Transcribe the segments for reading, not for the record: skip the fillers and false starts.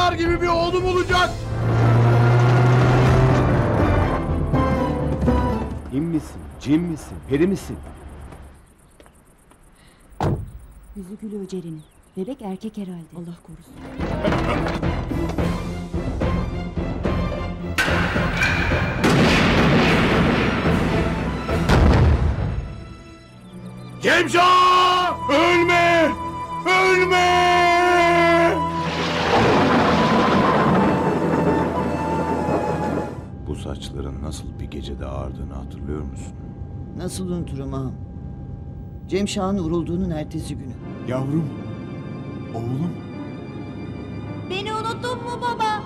Sizler gibi bir oğlum olacak. İn misin, cin misin, peri misin? Yüzü gülüyor Ceren'in. Bebek erkek herhalde. Allah korusun. Cemşah! Ölme! Ölme! Bu saçların nasıl bir gecede ağardığını hatırlıyor musun? Nasıl unuturum ağam? Cemşah'ın vurulduğunun ertesi günü. Yavrum, oğlum. Beni unuttun mu baba?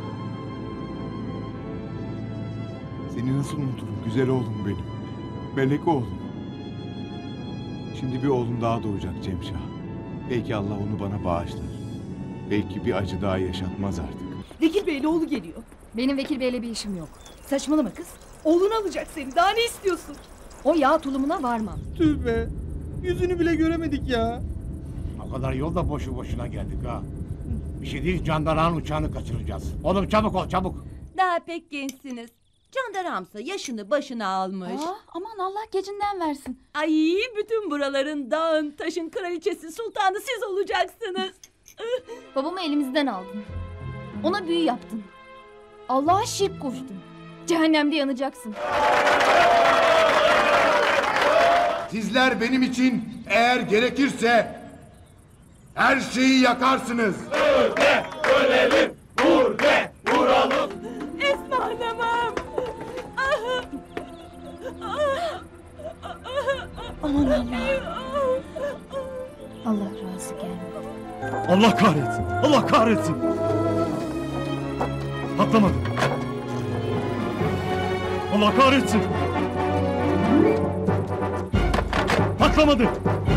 Seni nasıl unuturum güzel oğlum benim. Melek oğlum. Şimdi bir oğlum daha doğacak Cemşah. Belki Allah onu bana bağışlar. Belki bir acı daha yaşatmaz artık. Vekil Bey'le oğlu geliyor. Benim Vekil Bey'le bir işim yok. Saçmalama kız. Oğlunu alacak seni. Daha ne istiyorsun? O yağ tulumuna varmam. Tüh be. Yüzünü bile göremedik ya. O kadar yol da boşu boşuna geldik ha. Bir şey değil, Candarağın uçağını kaçıracağız. Oğlum çabuk ol, çabuk. Daha pek gençsiniz. Candaramsa yaşını başına almış. Aman Allah gecinden versin. Ay, bütün buraların, dağın, taşın kraliçesi, sultanı siz olacaksınız. Babamı elimizden aldın. Ona büyü yaptın. Allah'a şirk koştun. Cehennemde yanacaksın. Sizler benim için eğer gerekirse her şeyi yakarsınız. Öl de ölelim, vur de vuralım. Esma Hanım'ım. Aman Allah. Allah razı gelsin. Allah kahretsin. Allah kahretsin. Patlamadı. Allah kahretsin. Patlamadı.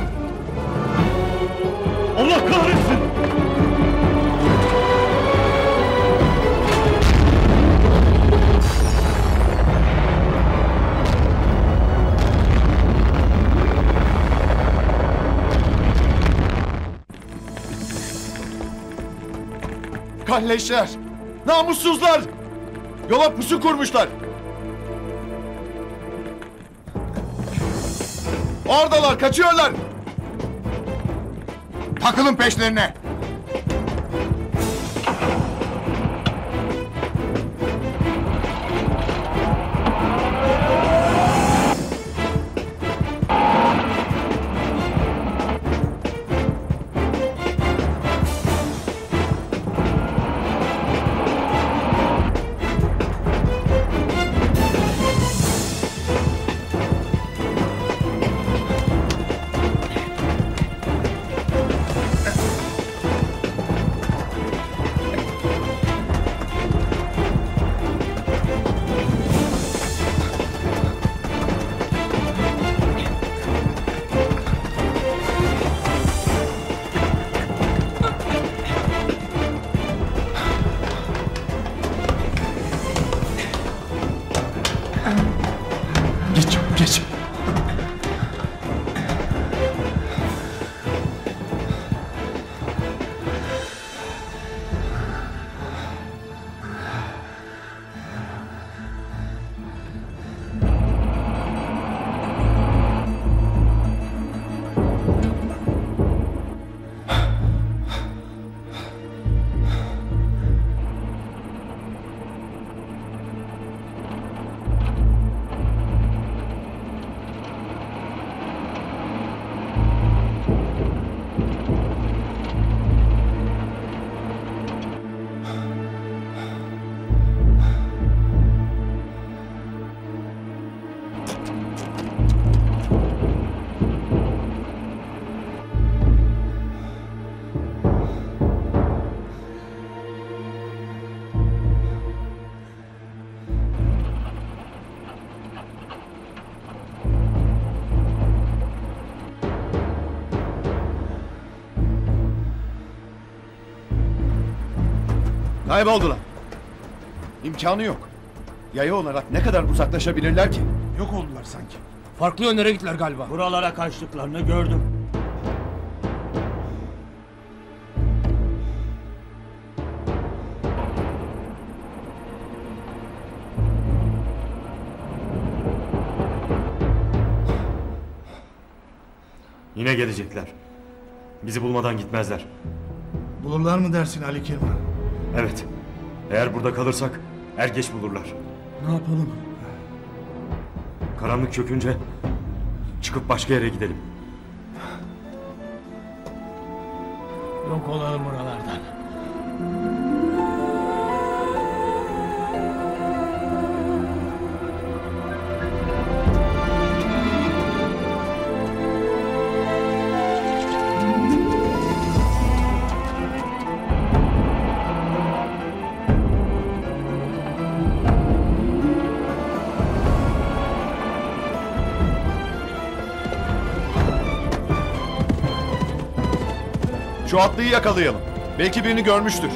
Allah kahretsin. Kalleşler! Namussuzlar! Yola pusu kurmuşlar! Oradalar, kaçıyorlar! Takılın peşlerine! Geç. Kayboldular. İmkanı yok. Yaya olarak ne kadar uzaklaşabilirler ki? Yok oldular sanki. Farklı yönlere gittiler galiba. Buralara kaçtıklarını gördüm. Yine gelecekler. Bizi bulmadan gitmezler. Bulurlar mı dersin Ali Kemal? Evet. Eğer burada kalırsak er geç bulurlar. Ne yapalım? Karanlık çökünce çıkıp başka yere gidelim. Yok olalım buralardan. Şu atlıyı yakalayalım. Belki birini görmüştür.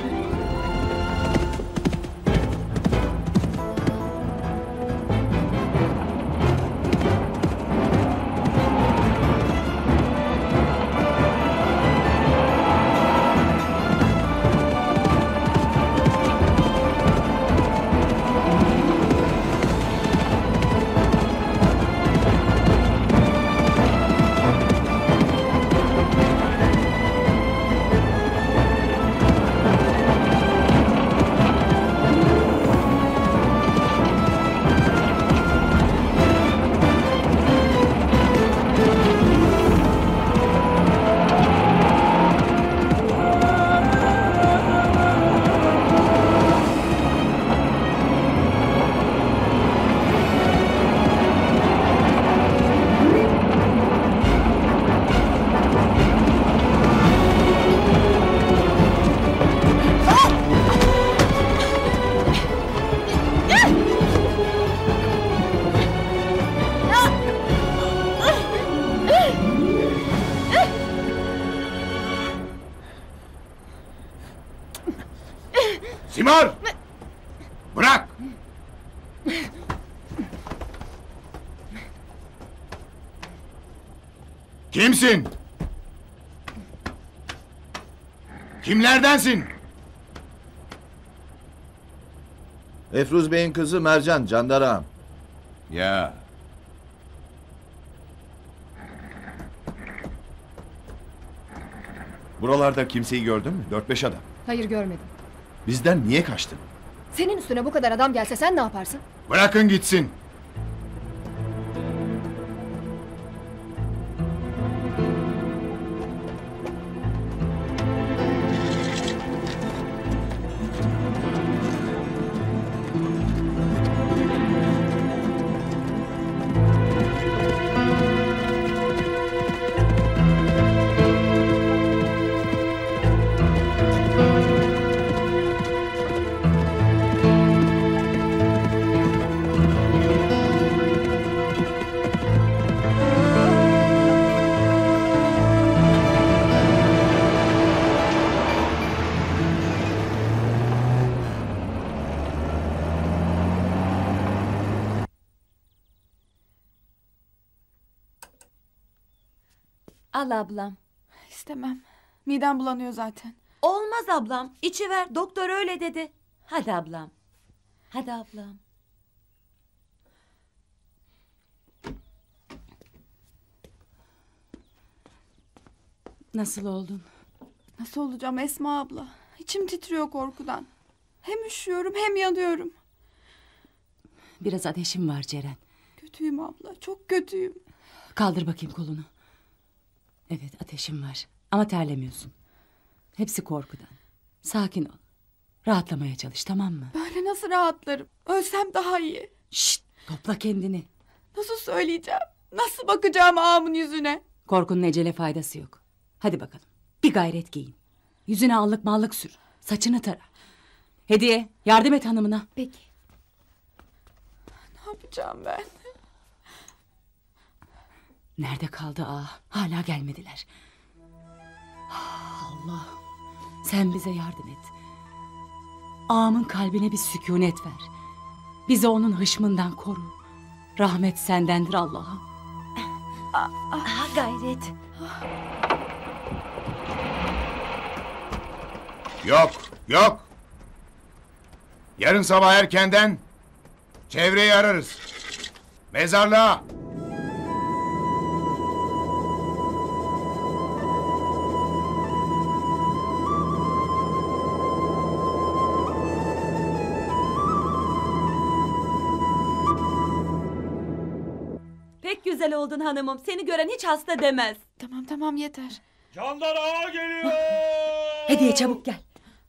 Simar! Bırak! Kimsin? Kimlerdensin? Efruz Bey'in kızı Mercan, jandarma. Ya. Buralarda kimseyi gördün mü? 4-5 adam. Hayır görmedim. Bizden niye kaçtın? Senin üstüne bu kadar adam gelse sen ne yaparsın? Bırakın gitsin. Al ablam. İstemem. Midem bulanıyor zaten. Olmaz ablam. İçiver. Doktor öyle dedi. Hadi ablam. Hadi ablam. Nasıl oldun? Nasıl olacağım Esma abla? İçim titriyor korkudan. Hem üşüyorum hem yanıyorum. Biraz ateşim var Ceren. Kötüyüm abla. Çok kötüyüm. Kaldır bakayım kolunu. Evet ateşim var ama terlemiyorsun. Hepsi korkudan. Sakin ol. Rahatlamaya çalış, tamam mı? Böyle nasıl rahatlarım? Ölsem daha iyi. Şşt, topla kendini. Nasıl söyleyeceğim? Nasıl bakacağım ağamın yüzüne? Korkunun ecele faydası yok. Hadi bakalım. Bir gayret giyin. Yüzüne allık mallık sür. Saçını tara. Hediye, yardım et hanımına. Peki. Ne yapacağım ben? Nerede kaldı ağa? Hala gelmediler. Allah, sen bize yardım et. Ağamın kalbine bir sükunet ver. Bizi onun hışmından koru. Rahmet sendendir Allah'ım. Ha gayret. Yok, yok. Yarın sabah erkenden çevreyi ararız. Mezarlığa. Pek güzel oldun hanımım. Seni gören hiç hasta demez. Tamam tamam yeter. Canlar ağa geliyor. Hediye çabuk gel.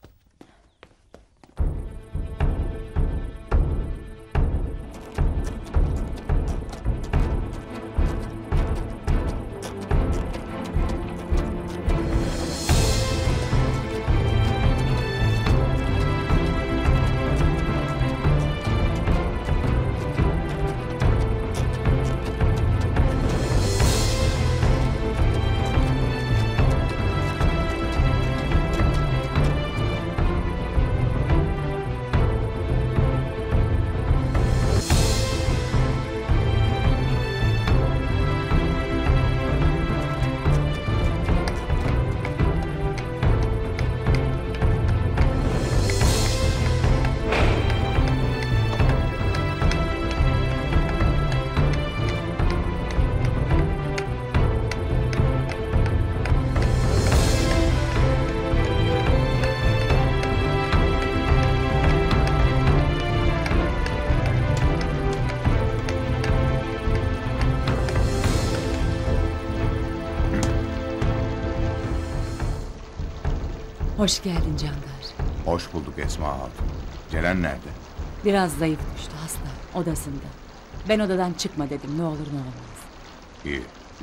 Hoş geldin Candar. Hoş bulduk Esma Hatun. Ceren nerede? Biraz zayıf düştü, hasta, odasında. Ben odadan çıkma dedim, ne olur ne olmaz. İyi.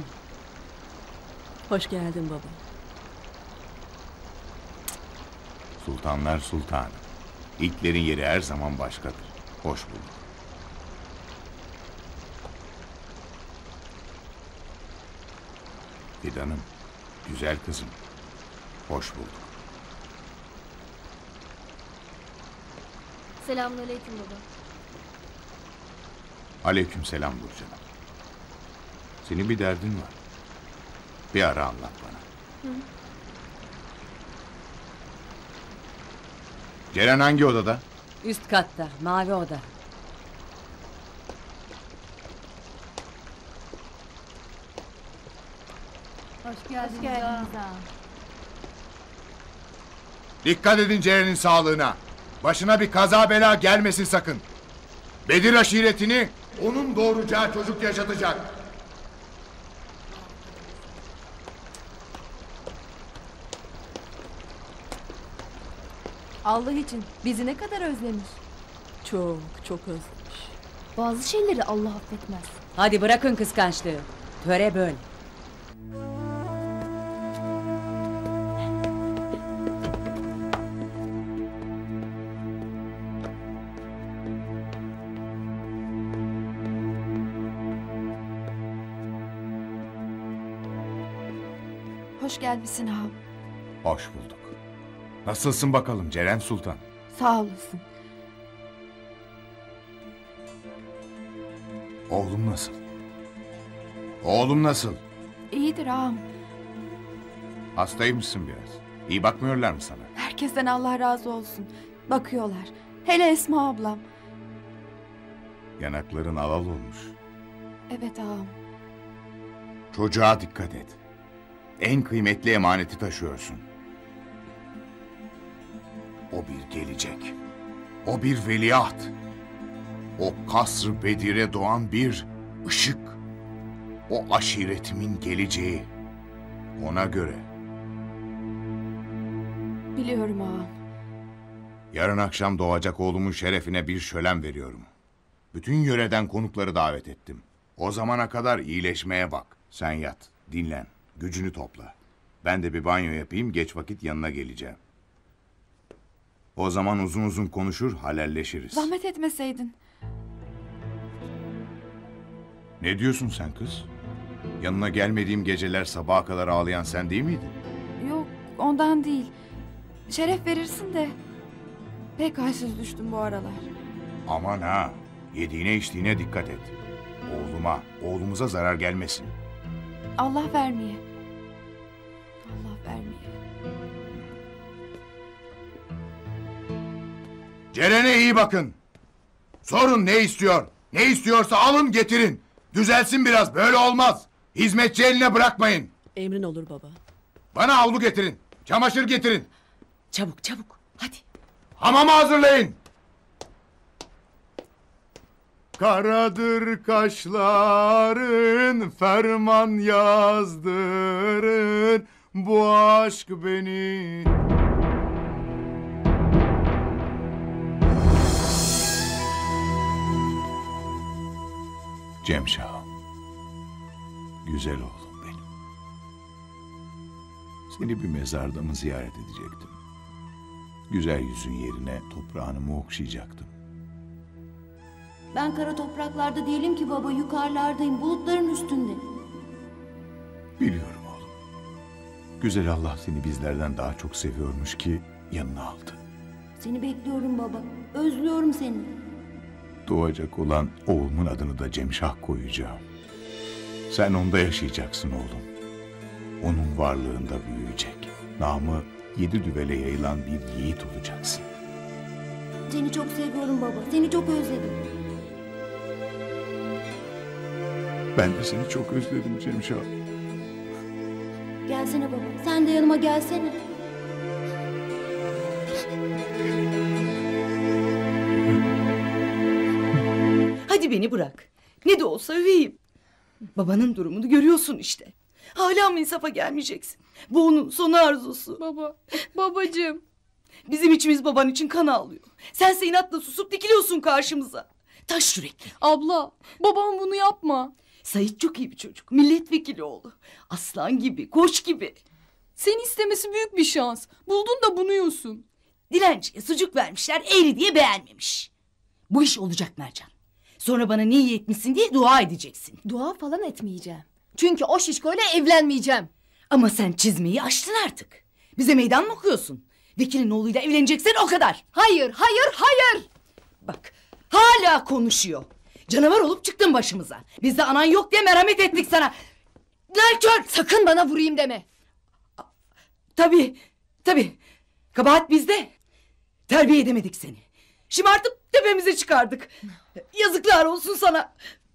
Hoş geldin baba. Sultanlar sultanı. İlklerin yeri her zaman başkadır. Hoş bulduk. Fidan'ım, güzel kızım. Hoş bulduk. Selamünaleyküm baba. Aleykümselam Burcu'num. Senin bir derdin var. Bir ara anlat bana. Hı. Ceren hangi odada? Üst katta, mavi oda. Hoş geldiniz. Dikkat edin Ceren'in sağlığına. Başına bir kaza bela gelmesin sakın. Bedir aşiretini onun doğuracağı çocuk yaşatacak. Allah için bizi ne kadar özlemiş. Çok çok özlemiş. Bazı şeyleri Allah affetmez. Hadi bırakın kıskançlığı. Töre böyle. Hoş gelmişsin ağam. Hoş bulduk. Nasılsın bakalım Ceren Sultan? Sağ olasın. Oğlum nasıl? Oğlum nasıl? İyidir ağam. Hastaymışsın biraz. İyi bakmıyorlar mı sana? Herkesten Allah razı olsun. Bakıyorlar. Hele Esma ablam. Yanakların alal olmuş. Evet ağam. Çocuğa dikkat et. En kıymetli emaneti taşıyorsun. O bir gelecek. O bir veliaht. O kasr-ı Bedir'e doğan bir ışık. O aşiretimin geleceği. Ona göre. Biliyorum ağam. Yarın akşam doğacak oğlumun şerefine bir şölen veriyorum. Bütün yöreden konukları davet ettim. O zamana kadar iyileşmeye bak. Sen yat, dinlen, gücünü topla. Ben de bir banyo yapayım, geç vakit yanına geleceğim. O zaman uzun uzun konuşur, halalleşiriz. Zahmet etmeseydin. Ne diyorsun sen kız? Yanına gelmediğim geceler sabaha kadar ağlayan sen değil miydin? Yok ondan değil. Şeref verirsin de. Pek halsiz düştüm bu aralar. Aman ha, yediğine içtiğine dikkat et. Oğlumuza zarar gelmesin. Allah vermeye. Allah vermeye. Ceren'e iyi bakın. Sorun ne istiyor? Ne istiyorsa alın getirin. Düzelsin biraz, böyle olmaz. Hizmetçi eline bırakmayın. Emrin olur baba. Bana havlu getirin. Çamaşır getirin. Çabuk çabuk, hadi. Hamamı hazırlayın. Karadır kaşların, ferman yazdırın, bu aşk beni. Cemşah, güzel oğlum benim. Seni bir mezarda mı ziyaret edecektim? Güzel yüzün yerine toprağını mı okşayacaktım? Ben kara topraklarda değilim ki baba, yukarılardayım, bulutların üstünde. Biliyorum oğlum. Güzel Allah seni bizlerden daha çok seviyormuş ki yanına aldı. Seni bekliyorum baba, özlüyorum seni. Doğacak olan oğlumun adını da Cemşah koyacağım. Sen onda yaşayacaksın oğlum. Onun varlığında büyüyecek. Namı 7 düvele yayılan bir yiğit olacaksın. Seni çok seviyorum baba, seni çok özledim. Ben de seni çok özledim Cemşah. Gelsene baba, sen de yanıma gelsene. Hadi beni bırak. Ne de olsa üveyim. Babanın durumunu görüyorsun işte. Hala mı insafa gelmeyeceksin? Bu onun son arzusu. Baba, babacığım. Bizim içimiz baban için kan ağlıyor. Sense inatla susup dikiliyorsun karşımıza. Taş yürekli. Abla, babam bunu yapma. Sait çok iyi bir çocuk. Milletvekili oğlu. Aslan gibi, koç gibi. Seni istemesi büyük bir şans. Buldun da bunuyorsun. Dilenciye sucuk vermişler, eğri diye beğenmemiş. Bu iş olacak Mercan. Sonra bana ne iyi etmişsin diye dua edeceksin. Dua falan etmeyeceğim. Çünkü o şişkoyla evlenmeyeceğim. Ama sen çizmeyi açtın artık. Bize meydan mı okuyorsun? Vekilin oğluyla evleneceksen o kadar. Hayır, hayır, hayır. Bak hala konuşuyor. Canavar olup çıktın başımıza. Biz de anan yok diye merhamet ettik sana. Nankör! Sakın bana vurayım deme. Tabii, tabii. Kabahat bizde. Terbiye edemedik seni. Şımartıp tepemize çıkardık. Yazıklar olsun sana.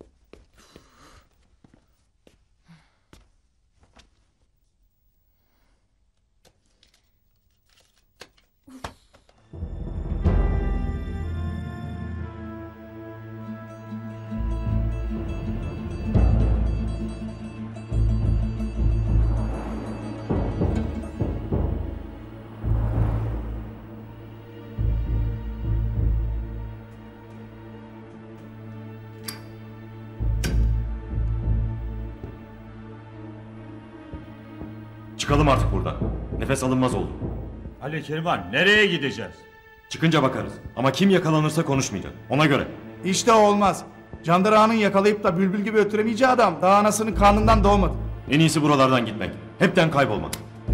Çıkalım artık buradan. Nefes alınmaz oldu. Ali Keriman, nereye gideceğiz? Çıkınca bakarız. Ama kim yakalanırsa konuşmayacak. Ona göre. İşte olmaz. Candarağanın yakalayıp da bülbül gibi öttüremeyeceği adam daha anasının karnından doğmadı. En iyisi buralardan gitmek. Hepten kaybolmak.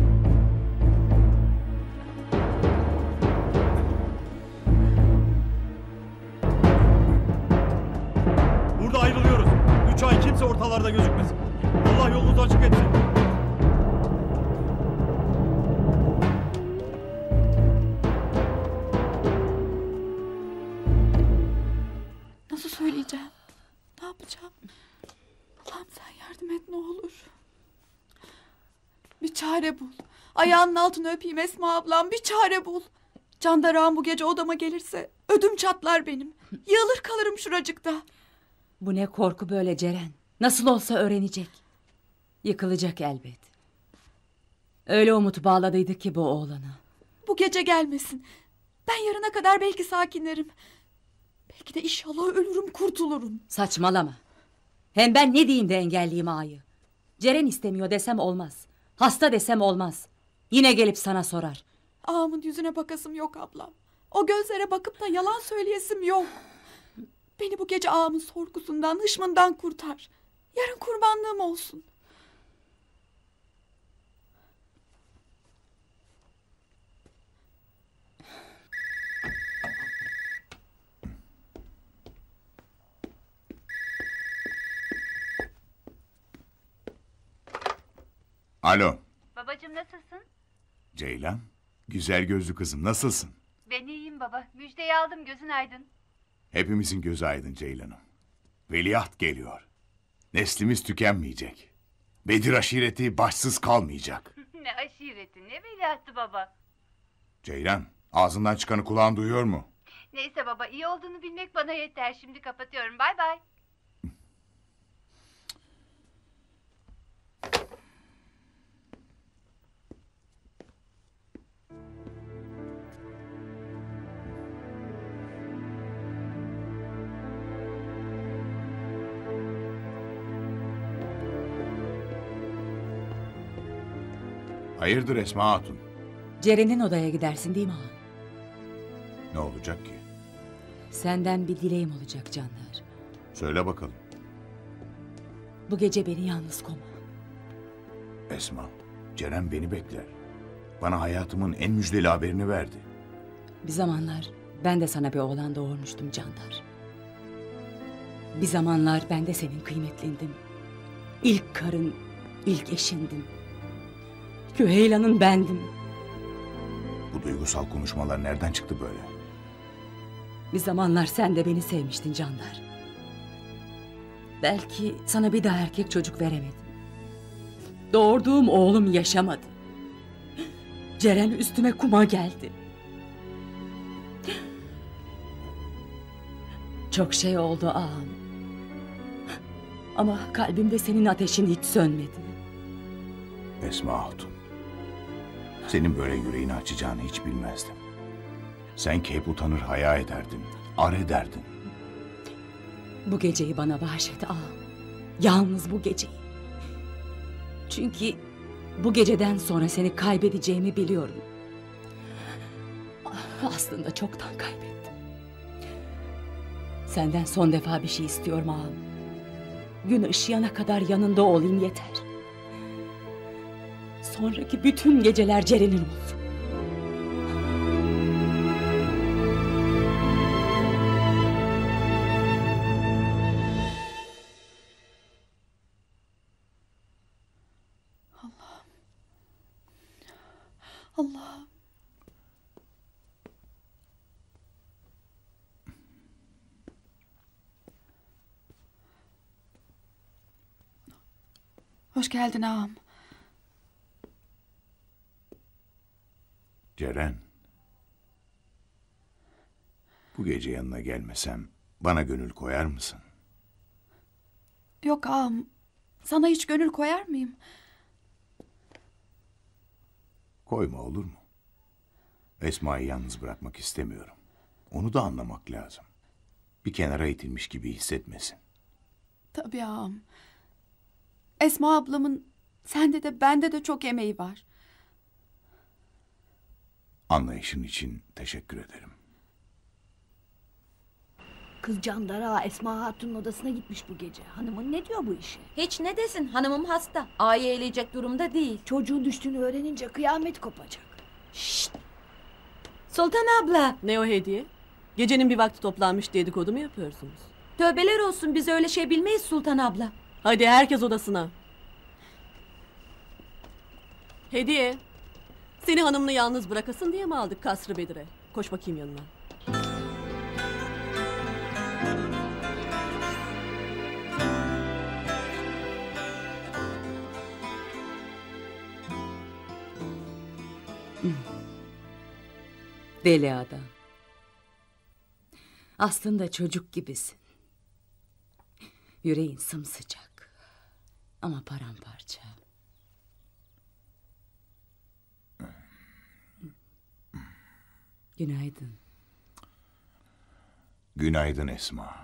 Burada ayrılıyoruz. 3 ay kimse ortalarda gözükmesin. Allah yolunuzu açık etsin. Nasıl söyleyeceğim? Ne yapacağım? Allah'ım sen yardım et ne olur. Bir çare bul. Ayağının altını öpeyim Esma ablam, bir çare bul. Candarağım bu gece odama gelirse ödüm çatlar benim. Yığılır kalırım şuracıkta. Bu ne korku böyle Ceren. Nasıl olsa öğrenecek. Yıkılacak elbet. Öyle umut bağladıydık ki bu oğlana. Bu gece gelmesin. Ben yarına kadar belki sakinlerim. Belki de inşallah ölürüm, kurtulurum. Saçmalama. Hem ben ne diyeyim de engelleyeyim ağayı. Ceren istemiyor desem olmaz. Hasta desem olmaz. Yine gelip sana sorar. Ağamın yüzüne bakasım yok ablam. O gözlere bakıp da yalan söyleyesim yok. Beni bu gece ağamın sorgusundan, hışmından kurtar. Yarın kurbanlığım olsun. Alo. Babacığım nasılsın? Ceylan, güzel gözlü kızım nasılsın? Ben iyiyim baba. Müjdeyi aldım, gözün aydın. Hepimizin gözü aydın Ceylan'ım. Veliaht geliyor. Neslimiz tükenmeyecek. Bedir aşireti başsız kalmayacak. Ne aşireti, ne veliahtı baba. Ceylan, ağzından çıkanı kulağın duyuyor mu? Neyse baba, iyi olduğunu bilmek bana yeter. Şimdi kapatıyorum. Bay bay. Hayırdır Esma Hatun? Ceren'in odaya gidersin değil mi ağam? Ne olacak ki? Senden bir dileğim olacak Canlar. Söyle bakalım. Bu gece beni yalnız koma. Esma, Ceren beni bekler. Bana hayatımın en müjdeli haberini verdi. Bir zamanlar ben de sana bir oğlan doğurmuştum Canlar. Bir zamanlar ben de senin kıymetlindim. İlk karın, ilk eşindim. Küheylan'ın bendim. Bu duygusal konuşmalar nereden çıktı böyle? Bir zamanlar sen de beni sevmiştin Canlar. Belki sana bir daha erkek çocuk veremedim. Doğurduğum oğlum yaşamadı. Ceren üstüme kuma geldi. Çok şey oldu ağam. Ama kalbimde senin ateşin hiç sönmedi. Esma Hatun, senin böyle yüreğini açacağını hiç bilmezdim. Sen ki hep utanır haya ederdin, ar ederdin. Bu geceyi bana bahşet ağam. Yalnız bu geceyi. Çünkü bu geceden sonra seni kaybedeceğimi biliyorum. Aslında çoktan kaybettim. Senden son defa bir şey istiyorum ağam. Gün ışıyana kadar yanında olayım yeter. Sonraki bütün geceler Ceren'in olsun. Allah'ım. Hoş geldin ağam. Ceren, bu gece yanına gelmesem bana gönül koyar mısın? Yok ağam. Sana hiç gönül koyar mıyım? Koyma olur mu? Esma'yı yalnız bırakmak istemiyorum. Onu da anlamak lazım. Bir kenara itilmiş gibi hissetmesin. Tabii ağam. Esma ablamın sende de bende de çok emeği var. Anlayışın için teşekkür ederim. Kız Candara Esma Hatun'un odasına gitmiş bu gece. Hanımın ne diyor bu işe? Hiç ne desin, hanımım hasta. Ağayı eğleyecek durumda değil. Çocuğun düştüğünü öğrenince kıyamet kopacak. Şşt! Sultan abla. Ne o hediye? Gecenin bir vakti toplanmış dedikodu mu yapıyorsunuz? Tövbeler olsun, biz öyle şey bilmeyiz Sultan abla. Hadi herkes odasına. Hediye. Seni hanımla yalnız bırakasın diye mi aldık Kasrı Bedir'e? Koş bakayım yanına. Deli adam. Aslında çocuk gibisin. Yüreğin sımsıcak. Ama paramparça. Günaydın. Günaydın Esma.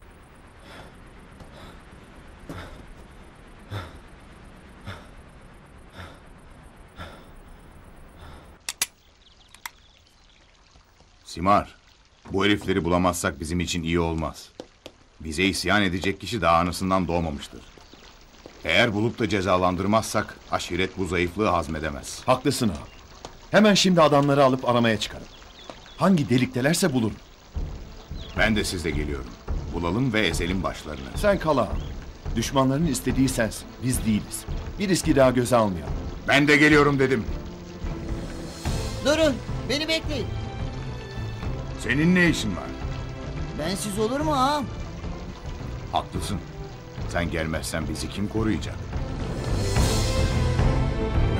Simar, bu herifleri bulamazsak bizim için iyi olmaz. Bize isyan edecek kişi daha anasından doğmamıştır. Eğer bulup da cezalandırmazsak aşiret bu zayıflığı hazmedemez. Haklısın ağam. Hemen şimdi adamları alıp aramaya çıkarım. Hangi deliktelerse bulurum. Ben de sizle geliyorum. Bulalım ve ezelim başlarını. Sen kal ağam. Düşmanların istediği sensin, biz değiliz. Bir riski daha göze almayalım. Ben de geliyorum dedim. Durun, beni bekleyin. Senin ne işin var? Bensiz olur mu ağam? Haklısın. Sen gelmezsen bizi kim koruyacak?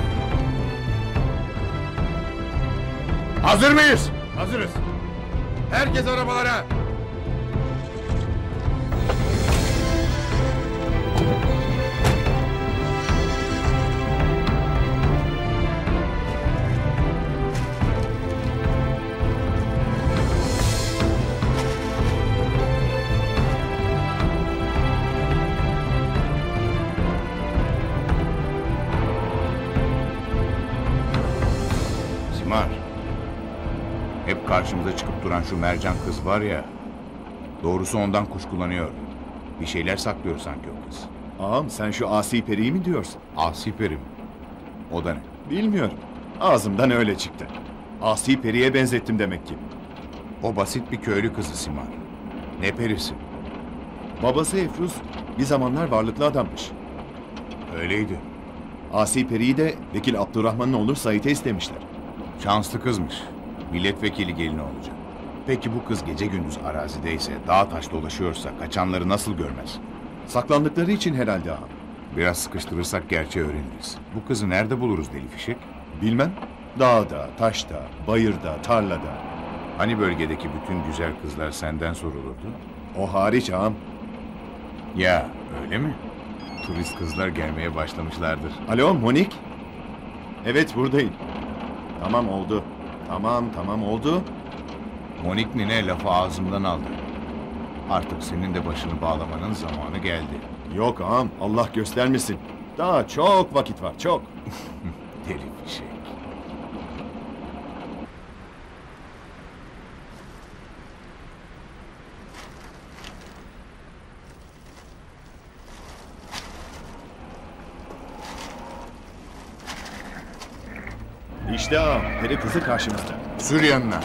Hazır mıyız? Hazırız. Herkes arabalara. Simar. Hep karşımıza çıkıp duran şu Mercan kız var ya. Doğrusu ondan kuşkulanıyor. Bir şeyler saklıyor sanki o kız. Ağam sen şu Asi Peri'yi mi diyorsun? Asi Peri mi? O da ne? Bilmiyorum. Ağzımdan öyle çıktı. Asi Peri'ye benzettim demek ki. O basit bir köylü kızı Simar. Ne perisi? Babası Efruz bir zamanlar varlıklı adammış. Öyleydi. Asi Peri'yi de Vekil Abdurrahman'ın oğlu Sait'e istemişler. Şanslı kızmış. Milletvekili gelini olacak. Peki bu kız gece gündüz arazideyse, dağ taş dolaşıyorsa kaçanları nasıl görmez? Saklandıkları için herhalde ağam. Biraz sıkıştırırsak gerçeği öğreniriz. Bu kızı nerede buluruz Deli Fişek? Bilmem. Dağda, taşta, bayırda, tarlada. Hani bölgedeki bütün güzel kızlar senden sorulurdu? O hariç ağam. Ya öyle mi? Turist kızlar gelmeye başlamışlardır. Alo Monik? Evet buradayım. Tamam oldu. Tamam oldu. Monik nine lafı ağzımdan aldı. Artık senin de başını bağlamanın zamanı geldi. Yok ağam Allah göstermesin. Daha çok vakit var çok. Deli Fişek. İşte ağam peri kızı karşımızda. Sür yanına.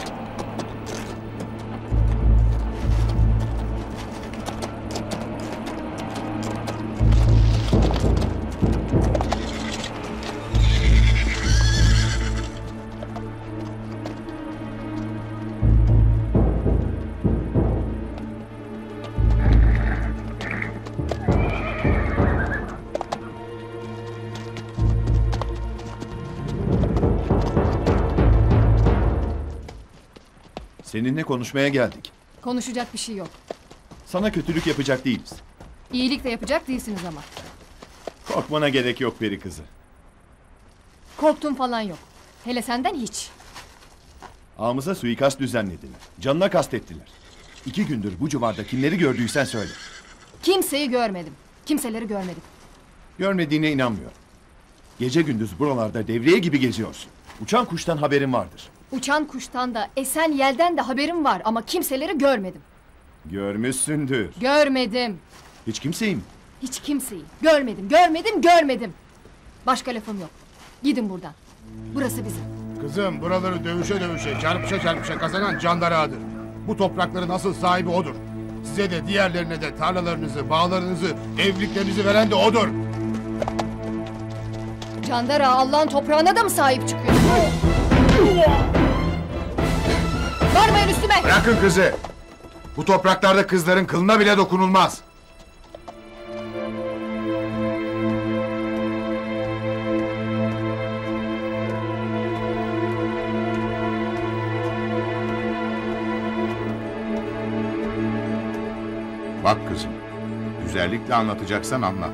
Seninle konuşmaya geldik. Konuşacak bir şey yok. Sana kötülük yapacak değiliz. İyilik de yapacak değilsiniz ama. Korkmana gerek yok peri kızı. Korktuğum falan yok. Hele senden hiç. Ağamıza suikast düzenlediler. Canına kastettiler. 2 gündür bu civarda kimleri gördüysen söyle. Kimseyi görmedim. Kimseleri görmedim. Görmediğine inanmıyorum. Gece gündüz buralarda devriye gibi geziyorsun. Uçan kuştan haberin vardır. Uçan kuştan da esen yelden de haberim var ama kimseleri görmedim. Görmüşsündür. Görmedim. Hiç kimseyi mi? Hiç kimseyi. Görmedim. Başka lafım yok. Gidin buradan. Burası bizim. Kızım buraları dövüşe dövüşe, çarpışa kazanan Candarağa'dır. Bu toprakların asıl sahibi odur. Size de diğerlerine de tarlalarınızı, bağlarınızı, evliliklerinizi veren de odur. Candara Allah'ın toprağına da mı sahip çıkıyor? Varmayın üstüme! Bırakın kızı! Bu topraklarda kızların kılına bile dokunulmaz. Bak kızım, güzellikle anlatacaksan anlat.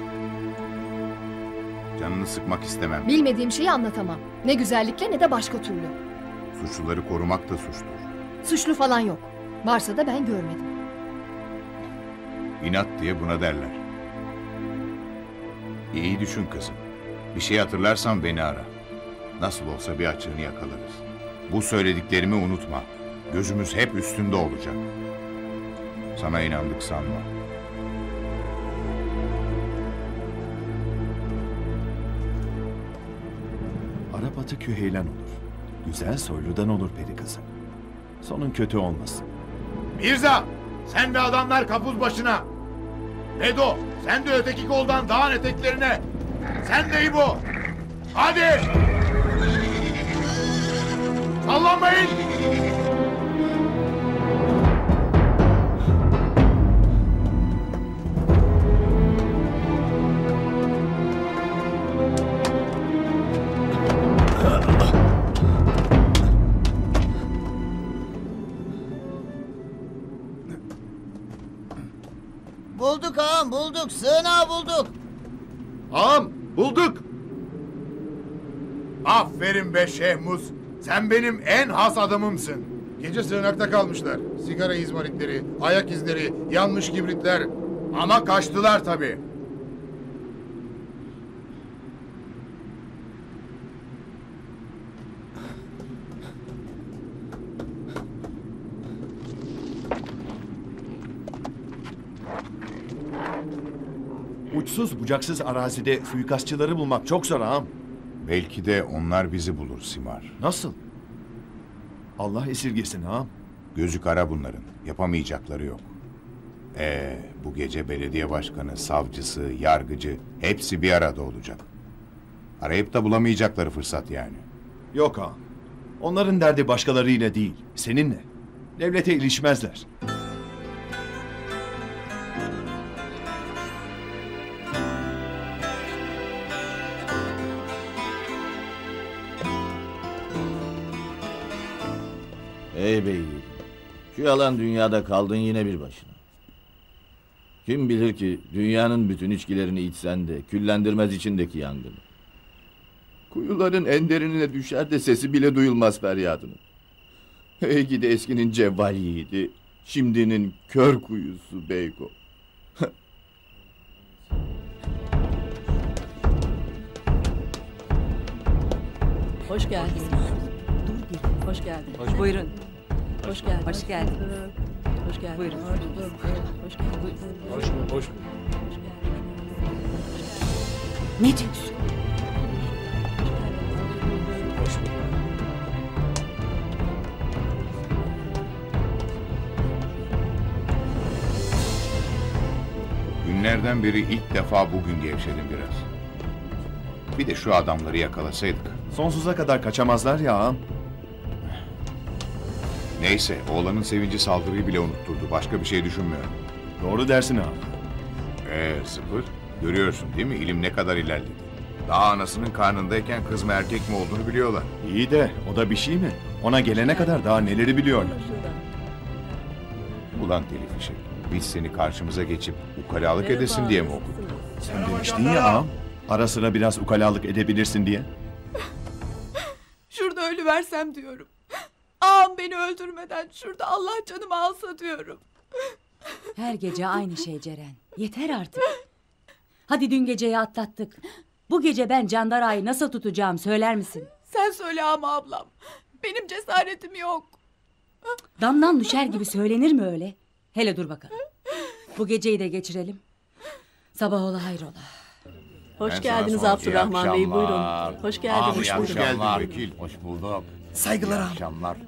Canını sıkmak istemem. Bilmediğim şeyi anlatamam. Ne güzellikle ne de başka türlü. Suçluları korumak da suçtur. Suçlu falan yok. Varsa da ben görmedim. İnat diye buna derler. İyi düşün kızım. Bir şey hatırlarsan beni ara. Nasıl olsa bir açığını yakalarız. Bu söylediklerimi unutma. Gözümüz hep üstünde olacak. Sana inandık sanma. Arap atı küheylan olur. Güzel soyludan olur peri kızı. Sonun kötü olmasın. Mirza! Sen ve adamlar kapuz başına! Bedo! Sen de öteki koldan dağın eteklerine! Sen de İbo! Hadi! Sallanmayın! Ağam bulduk, sığınağı bulduk. Ağam bulduk. Aferin be Şehmuz. Sen benim en has adamımsın. Gece sığınakta kalmışlar. Sigara izmaritleri, ayak izleri, yanmış kibritler. Ama kaçtılar tabii. Uçsuz bucaksız arazide suikastçıları bulmak çok zor ağam. Belki de onlar bizi bulur Simar. Nasıl? Allah esirgesin ağam. Gözü kara bunların. Yapamayacakları yok. Bu gece belediye başkanı, savcısı, yargıcı hepsi bir arada olacak. Arayıp da bulamayacakları fırsat yani. Yok ağam. Onların derdi başkalarıyla değil, seninle. Devlete ilişmezler. Ey bey, şu yalan dünyada kaldın yine bir başına. Kim bilir ki dünyanın bütün içkilerini içsen de küllendirmez içindeki yangını. Kuyuların en derinine düşer de sesi bile duyulmaz feryadının. Ey gidi eskinin cevval yiğidi, şimdinin kör kuyusu Beyko. Hoş geldiniz. Hoş geldiniz. Buyurun. Hoş geldiniz. Hoş geldiniz. Hoş geldiniz. Buyurun. Hoş geldiniz. Hoş. Ne diyorsun? Günlerden beri ilk defa bugün gevşedim biraz. Bir de şu adamları yakalasaydık. Sonsuza kadar kaçamazlar ya ağam. Neyse, oğlanın sevinci saldırıyı bile unutturdu. Başka bir şey düşünmüyorum. Doğru dersin ağam. Sıfır. Görüyorsun değil mi? İlim ne kadar ilerledi. Daha anasının karnındayken kız mı erkek mi olduğunu biliyorlar. İyi de o da bir şey mi? Ona gelene kadar daha neleri biliyorlar. Ulan deli fişek. Biz seni karşımıza geçip ukalalık edesin diye mi okuduk? Sen demiştin ya ağam. Ara sıra biraz ukalalık edebilirsin diye. Şurada ölüversem diyorum. Ağam beni öldürmeden şurada Allah canımı alsa diyorum. Her gece aynı şey Ceren. Yeter artık. Hadi dün geceyi atlattık. Bu gece ben Candara'yı nasıl tutacağım söyler misin? Sen söyle ama ablam. Benim cesaretim yok. Damdan düşer gibi söylenir mi öyle? Hele dur bakalım. Bu geceyi de geçirelim. Sabah ola hayrola. Hoş geldiniz Abdurrahman Bey, buyurun. Hoş geldiniz. Hoş geldin vekil. Hoş bulduk. Saygılar ağam. Akşamlar.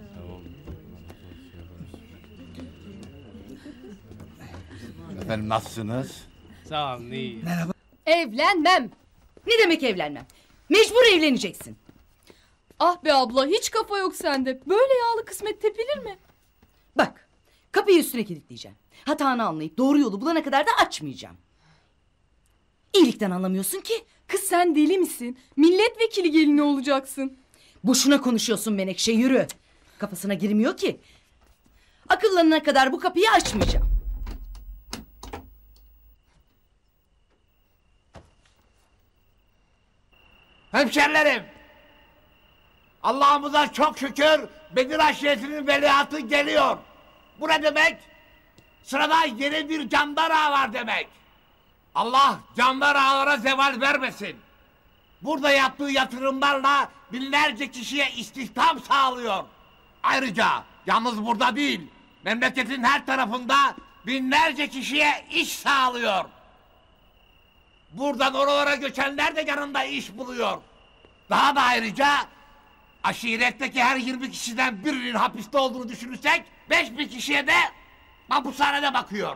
Efendim nasılsınız? Sağ olun, iyi. Merhaba. Evlenmem. Ne demek evlenmem? Mecbur evleneceksin. Ah be abla, hiç kafa yok sende. Böyle yağlı kısmet tepilir mi? Bak, kapıyı üstüne kilitleyeceğim. Hatanı anlayıp doğru yolu bulana kadar da açmayacağım. İyilikten anlamıyorsun ki. Kız sen deli misin? Milletvekili gelini olacaksın. Boşuna konuşuyorsun Menekşe, yürü. Kafasına girmiyor ki. Akıllanana kadar bu kapıyı açmayacağım. Hemşerilerim. Allah'ımıza çok şükür Bedir aşiretinin veliahtı geliyor. Bu ne demek? Sırada yeni bir Candar Ağa var demek. Allah Candar Ağalara zeval vermesin. Burada yaptığı yatırımlarla binlerce kişiye istihdam sağlıyor. Ayrıca yalnız burada değil, memleketin her tarafında binlerce kişiye iş sağlıyor. Buradan oralara göçenler de yanında iş buluyor. Daha da ayrıca aşiretteki her 20 kişiden birinin hapiste olduğunu düşünürsek 5.000 kişiye de mahpushanede bakıyor.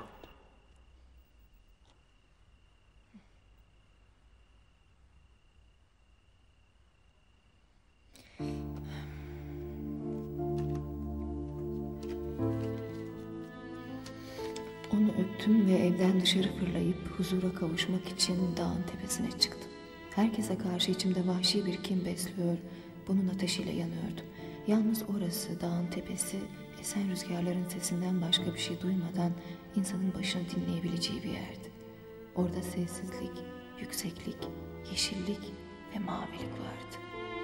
Onu öptüm ve evden dışarı fırlayıp huzura kavuşmak için dağın tepesine çıktım. Herkese karşı içimde vahşi bir kin besliyor, bunun ateşiyle yanıyordum. Yalnız orası, dağın tepesi, esen rüzgarların sesinden başka bir şey duymadan insanın başını dinleyebileceği bir yerdi. Orada sessizlik, yükseklik, yeşillik ve mavilik vardı.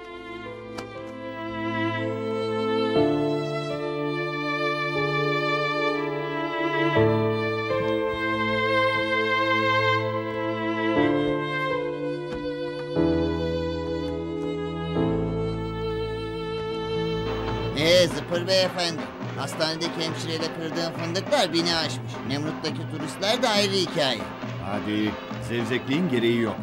Zıpır beyefendi. Hastanedeki hemşireyle kırdığın fındıklar bini aşmış. Nemrut'taki turistler de ayrı hikaye. Hadi, zevzekliğin gereği yok.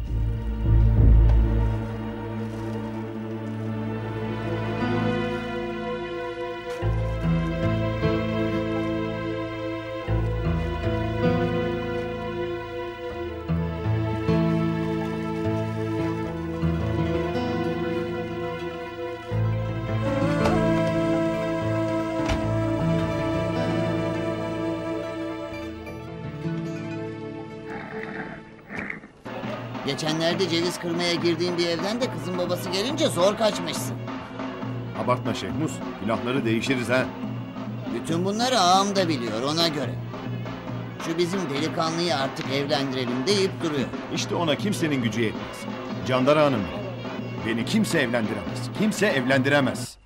Geçenlerde ceviz kırmaya girdiğin bir evden de kızın babası gelince zor kaçmışsın. Abartma Şehmus, günahları değişiriz ha. Bütün bunları ağam da biliyor ona göre. Şu bizim delikanlıyı artık evlendirelim deyip duruyor. İşte ona kimsenin gücü yetmez. Candar Hanım, beni kimse evlendiremez. Kimse evlendiremez.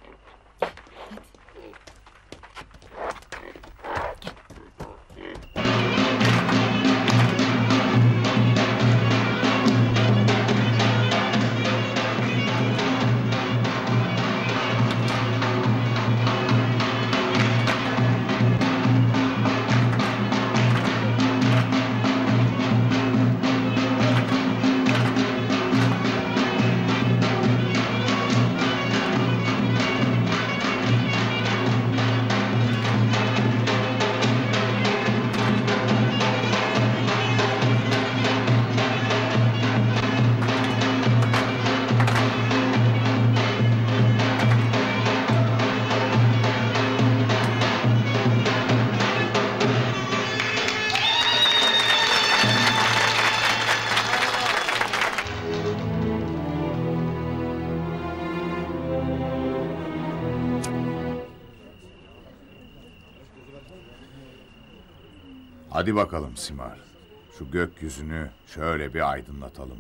Hadi bakalım Simar. Şu gökyüzünü şöyle bir aydınlatalım.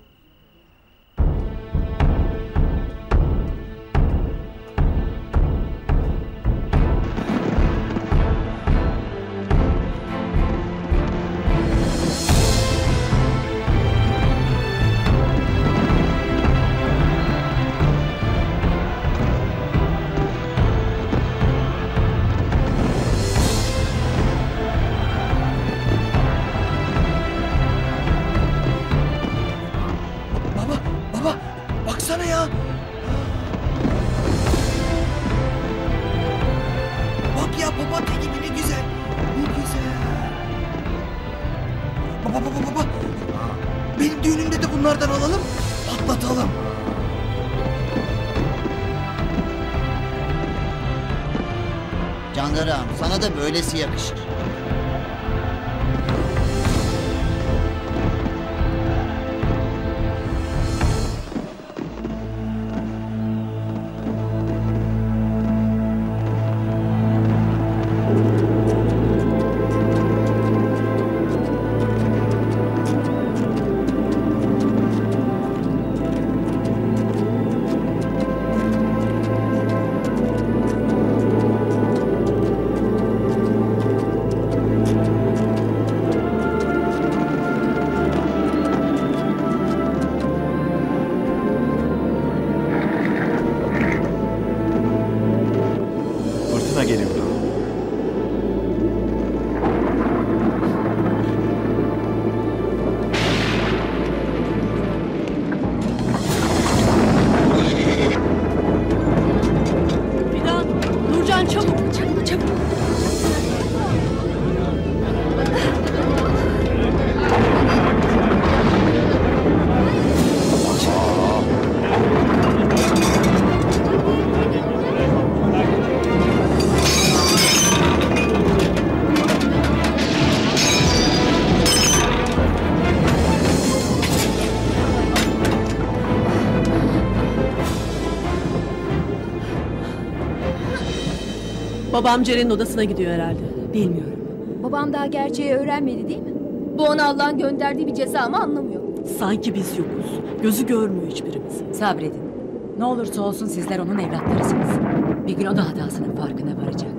Baksana ya. Bak ya papatya gibi ne güzel. Ne güzel. Baba. Benim düğünümde de bunlardan alalım. Patlatalım. Candar ağam sana da böylesi yakışır. Babam Ceren'in odasına gidiyor herhalde. Bilmiyorum. Babam daha gerçeği öğrenmedi değil mi? Bu ona Allah'ın gönderdiği bir ceza mı anlamıyor. Sanki biz yokuz. Gözü görmüyor hiçbirimizi. Sabredin. Ne olursa olsun sizler onun evlatlarısınız. Bir gün o da hatasının farkına varacak.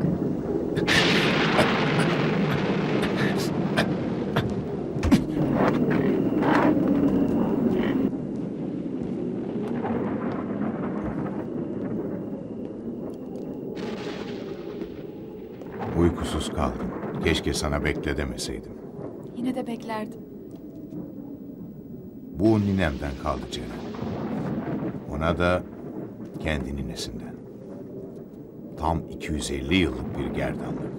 Uykusuz kaldım. Keşke sana bekle demeseydim. Yine de beklerdim. Bu ninemden kaldı Ceren. Ona da kendi ninesinden. Tam 250 yıllık bir gerdanlık.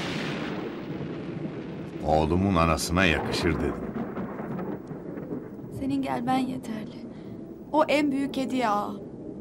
Oğlumun anasına yakışır dedim. Senin gelmen yeterli. O en büyük hediye ağa.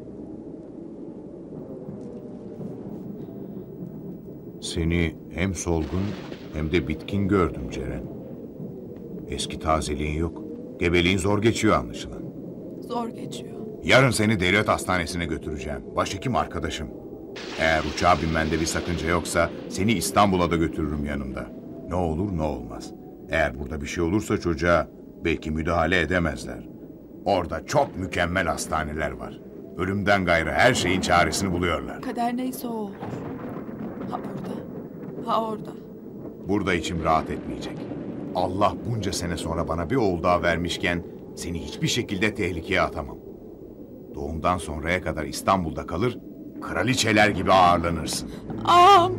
Seni hem solgun hem de bitkin gördüm Ceren. Eski tazeliğin yok. Gebeliğin zor geçiyor anlaşılan. Zor geçiyor. Yarın seni devlet hastanesine götüreceğim. Başhekim arkadaşım. Eğer uçağa binmende bir sakınca yoksa seni İstanbul'a da götürürüm yanımda. Ne olur ne olmaz. Eğer burada bir şey olursa çocuğa belki müdahale edemezler. Orada çok mükemmel hastaneler var. Ölümden gayrı her şeyin çaresini buluyorlar. Kader neyse o olur. Ha burada, ha orada. Burada içim rahat etmeyecek. Allah bunca sene sonra bana bir oğul daha vermişken seni hiçbir şekilde tehlikeye atamam. Doğumdan sonraya kadar İstanbul'da kalır, kraliçeler gibi ağırlanırsın. Ağam!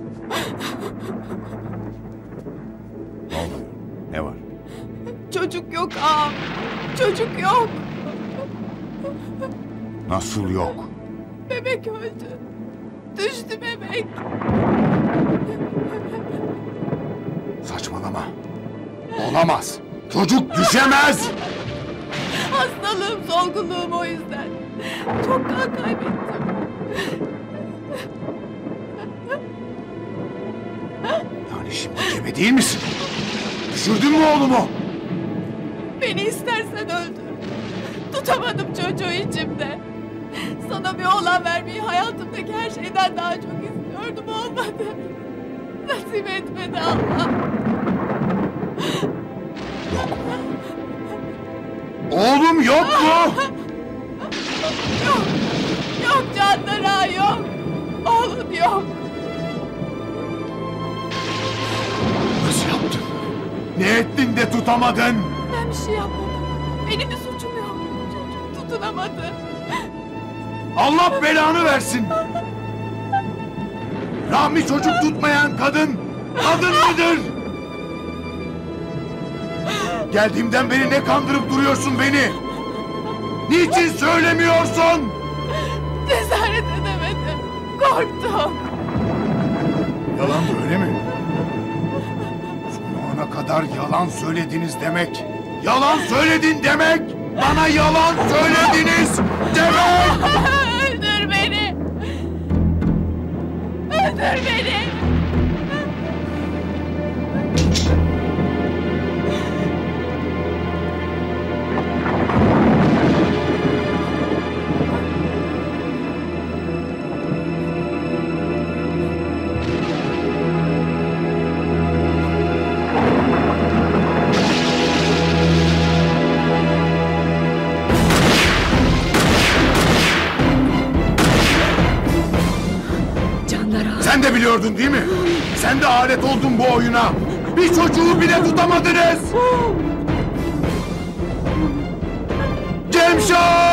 Ne oluyor? Ne var? Çocuk yok ağam. Çocuk yok. Nasıl yok? Bebek öldü. Düştü bebek. Saçmalama. Olamaz. Çocuk düşemez. Hastalığım, solgunluğum o yüzden. Çok kan kaybettim. Yani şimdi gebe değil misin? Düşürdün mü oğlumu? Beni istersen öldür. Tutamadım çocuğu içimde. Sana bir oğlan vermeyi hayatımdaki her şeyden daha çok istiyordum, olmadı. Nasip etmedi Allah. Yok mu? Oğlum yok mu? Yok. Yok Candan ağa, yok. Oğlun yok. Nasıl yaptın? Ne ettin de tutamadın? Ben bir şey yapmadım. Benim bir suçum yok. Çocuk tutunamadı. Allah belanı versin. Rahmi çocuk tutmayan kadın mıdır? Geldiğimden beri ne kandırıp duruyorsun beni? Niçin söylemiyorsun? Cesaret edemedim. Korktum. Yalan da öyle mi? Son ana kadar yalan söylediniz demek. Yalan söyledin demek. Bana yalan söylediniz demek. Öldür beni. Öldür beni. Sen de biliyordun değil mi? Sen de alet oldun bu oyuna. Bir çocuğu bile tutamadınız. Cemşah!